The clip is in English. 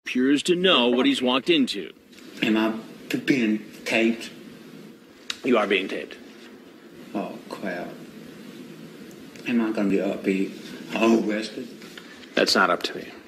appears to know what he's walked into. Am I being taped? You are being taped. Oh, crap. Am I going to get upbeat? Oh, arrested? That's not up to me.